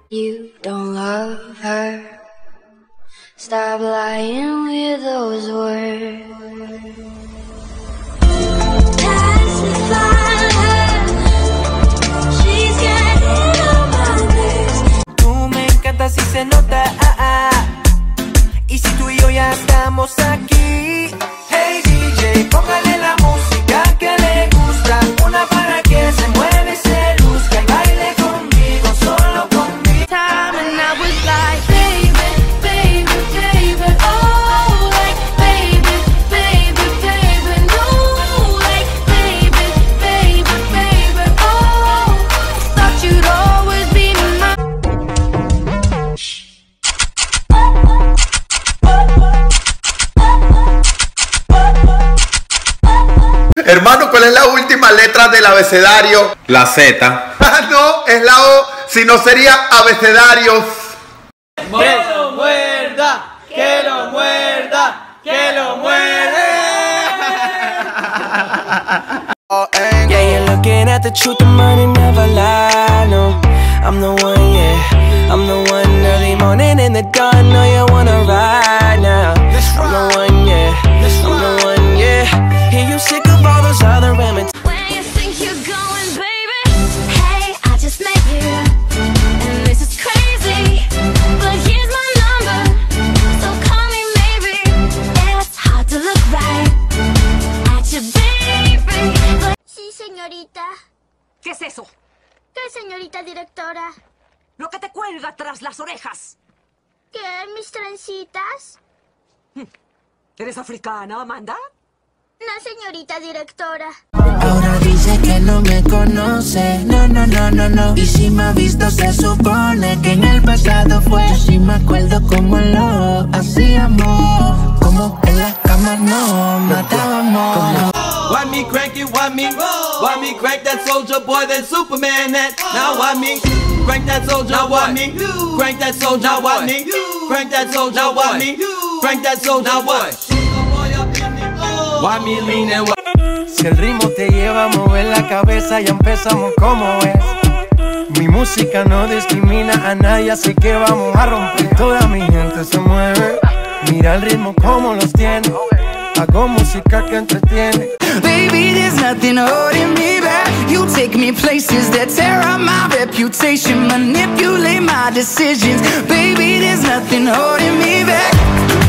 You don't love her. Stop lying with those words. Pacify her. She's getting on my nerves. Tú me encantas y se nota, Y si tú y yo ya estamos aquí. Hey DJ, póngale la música que le gusta. Una para que se mueve y se luzca y baile conmigo, solo conmigo. Time and I was like, baby, baby, baby, oh, like, baby, baby, baby, no, like, baby, baby, baby, oh, thought you'd always be mine. Hermano, ¿cuál es la última letra del abecedario? La Z. No, es la O, si no sería abecedarios. Que lo muerda, que lo muerda, que lo muerde. Yeah, you're looking at the truth, the money never lie. No, I'm the one, yeah. I'm the one early morning in the dawn. Know you wanna ride now. I'm the one, yeah. I'm the one, yeah. Hear you sick of all those other remedies. Where you think you're going, baby? Hey, I just met you, and this is crazy, but here's my number, so call me maybe. It's hard to look right at your baby, but... Sí, señorita. ¿Qué es eso? ¿Qué, señorita directora? Lo que te cuelga tras las orejas. ¿Qué, mis trencitas? ¿Eres africana, Amanda? No, señorita directora. Ahora dice que no me conoce, no, no, no, no, no. Y si me ha visto se supone que en el pasado fue. Yo sí me acuerdo cómo lo hacíamos, como en la cama no matábamos. Why me crank it, why me crank that soldier boy, then Superman that. Now why me crank that soldier, now why me crank that soldier, now why me crank that soldier, now why me crank that soldier, now what? Why me lean and Si el ritmo te lleva a mover la cabeza, ya empezamos como es. Mi música no discrimina a nadie, así que vamos a romper. Toda mi gente se mueve, mira el ritmo como los tiene. Hago música que entretiene. Baby, there's nothing holding me back. You take me places that tear up my reputation, manipulate my decisions. Baby, there's nothing holding me back.